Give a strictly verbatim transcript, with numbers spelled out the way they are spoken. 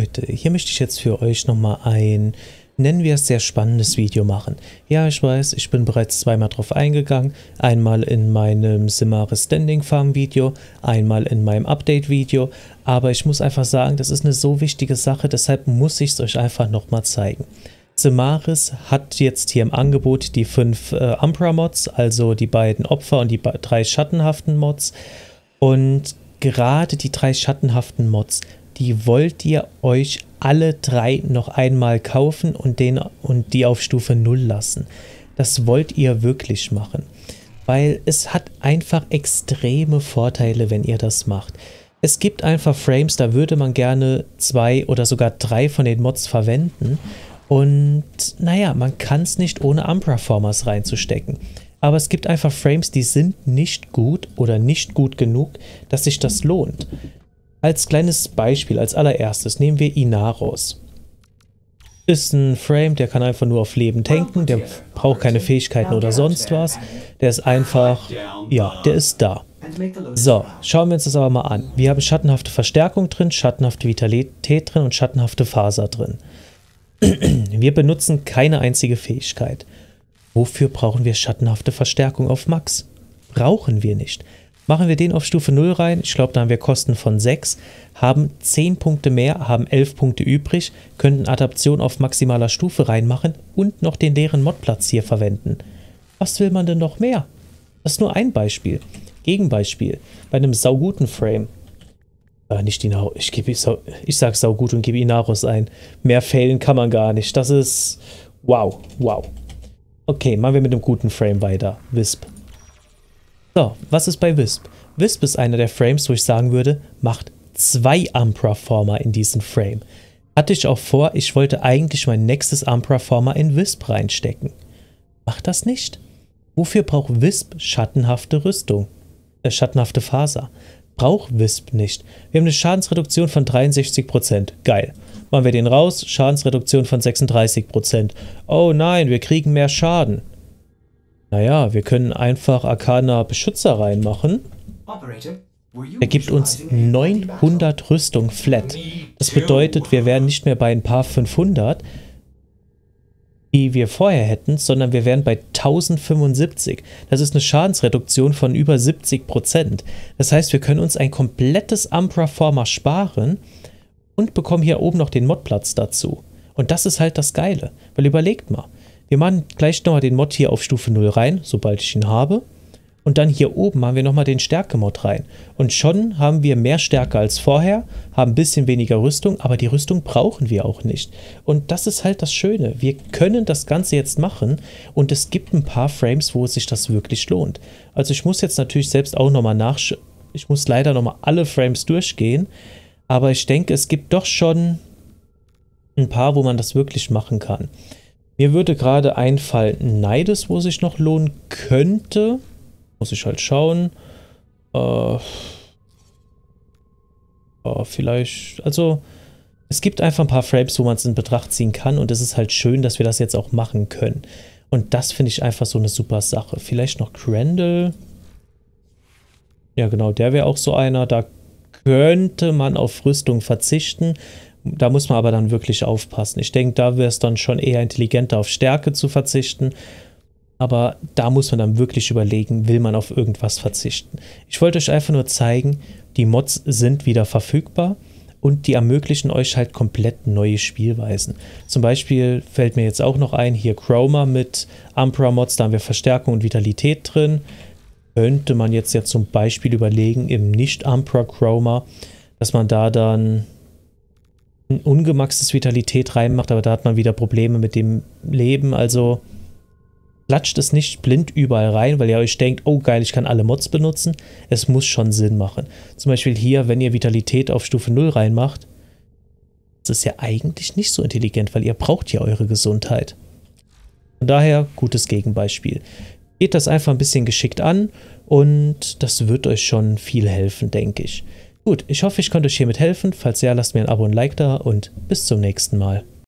Leute, hier möchte ich jetzt für euch nochmal ein, nennen wir es, sehr spannendes Video machen. Ja, ich weiß, ich bin bereits zweimal drauf eingegangen, einmal in meinem Simaris Standing Farm Video, einmal in meinem Update Video, aber ich muss einfach sagen, das ist eine so wichtige Sache, deshalb muss ich es euch einfach nochmal zeigen. Simaris hat jetzt hier im Angebot die fünf äh, Umbra Mods, also die beiden Opfer und die drei schattenhaften Mods, und gerade die drei schattenhaften Mods, die wollt ihr euch alle drei noch einmal kaufen und, den, und die auf Stufe null lassen. Das wollt ihr wirklich machen, weil es hat einfach extreme Vorteile, wenn ihr das macht. Es gibt einfach Frames, da würde man gerne zwei oder sogar drei von den Mods verwenden und naja, man kann es nicht ohne Umbra-Formers reinzustecken. Aber es gibt einfach Frames, die sind nicht gut oder nicht gut genug, dass sich das lohnt. Als kleines Beispiel, als allererstes nehmen wir Inaros. Ist ein Frame, der kann einfach nur auf Leben tanken, der braucht keine Fähigkeiten oder sonst was. Der ist einfach, ja, der ist da. So, schauen wir uns das aber mal an. Wir haben schattenhafte Verstärkung drin, schattenhafte Vitalität drin und schattenhafte Faser drin. Wir benutzen keine einzige Fähigkeit. Wofür brauchen wir schattenhafte Verstärkung auf Max? Brauchen wir nicht. Machen wir den auf Stufe null rein, ich glaube, da haben wir Kosten von sechs, haben zehn Punkte mehr, haben elf Punkte übrig, könnten Adaption auf maximaler Stufe reinmachen und noch den leeren Modplatz hier verwenden. Was will man denn noch mehr? Das ist nur ein Beispiel. Gegenbeispiel, bei einem sauguten Frame. Äh, nicht Inaros, ich, gebe, ich sage saugut und gebe Inaros ein. Mehr failen kann man gar nicht. Das ist wow, wow. Okay, machen wir mit einem guten Frame weiter. Wisp. So, was ist bei Wisp? Wisp ist einer der Frames, wo ich sagen würde, macht zwei Umbra-Former in diesen Frame. Hatte ich auch vor, ich wollte eigentlich mein nächstes Umbra-Former in Wisp reinstecken. Macht das nicht. Wofür braucht Wisp schattenhafte Rüstung? Äh, schattenhafte Faser. Braucht Wisp nicht. Wir haben eine Schadensreduktion von dreiundsechzig Prozent. Geil. Machen wir den raus, Schadensreduktion von sechsunddreißig Prozent. Oh nein, wir kriegen mehr Schaden. Naja, wir können einfach Arcana Beschützer reinmachen. Er gibt uns neunhundert Rüstung flat. Das bedeutet, wir wären nicht mehr bei ein paar fünfhundert, die wir vorher hätten, sondern wir wären bei tausendfünfundsiebzig. Das ist eine Schadensreduktion von über siebzig Prozent. Das heißt, wir können uns ein komplettes Umbra-Former sparen und bekommen hier oben noch den Modplatz dazu. Und das ist halt das Geile, weil überlegt mal, wir machen gleich nochmal den Mod hier auf Stufe null rein, sobald ich ihn habe. Und dann hier oben machen wir nochmal den Stärke-Mod rein. Und schon haben wir mehr Stärke als vorher, haben ein bisschen weniger Rüstung, aber die Rüstung brauchen wir auch nicht. Und das ist halt das Schöne. Wir können das Ganze jetzt machen und es gibt ein paar Frames, wo sich das wirklich lohnt. Also ich muss jetzt natürlich selbst auch nochmal nachschauen. Ich muss leider nochmal alle Frames durchgehen. Aber ich denke, es gibt doch schon ein paar, wo man das wirklich machen kann. Mir würde gerade einfallen, Nidus, wo sich noch lohnen könnte. Muss ich halt schauen. Äh, äh, vielleicht, also es gibt einfach ein paar Frames, wo man es in Betracht ziehen kann und es ist halt schön, dass wir das jetzt auch machen können. Und das finde ich einfach so eine super Sache. Vielleicht noch Grendel. Ja genau, der wäre auch so einer. Da könnte man auf Rüstung verzichten. Da muss man aber dann wirklich aufpassen. Ich denke, da wäre es dann schon eher intelligenter, auf Stärke zu verzichten. Aber da muss man dann wirklich überlegen, will man auf irgendwas verzichten. Ich wollte euch einfach nur zeigen, die Mods sind wieder verfügbar und die ermöglichen euch halt komplett neue Spielweisen. Zum Beispiel fällt mir jetzt auch noch ein, hier Chroma mit Umbra Mods, da haben wir Verstärkung und Vitalität drin. Könnte man jetzt ja zum Beispiel überlegen, im Nicht-Umbra Chroma, dass man da dann ein ungemaxtes Vitalität reinmacht, aber da hat man wieder Probleme mit dem Leben, also klatscht es nicht blind überall rein, weil ihr euch denkt, oh geil, ich kann alle Mods benutzen. Es muss schon Sinn machen. Zum Beispiel hier, wenn ihr Vitalität auf Stufe null reinmacht, das ist ja eigentlich nicht so intelligent, weil ihr braucht ja eure Gesundheit. Von daher, gutes Gegenbeispiel. Geht das einfach ein bisschen geschickt an und das wird euch schon viel helfen, denke ich. Gut, ich hoffe, ich konnte euch hiermit helfen. Falls ja, lasst mir ein Abo und ein Like da und bis zum nächsten Mal.